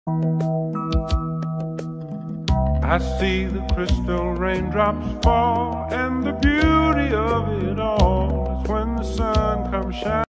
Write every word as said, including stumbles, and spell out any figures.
I see the crystal raindrops fall, and the beauty of it all is when the sun comes shining.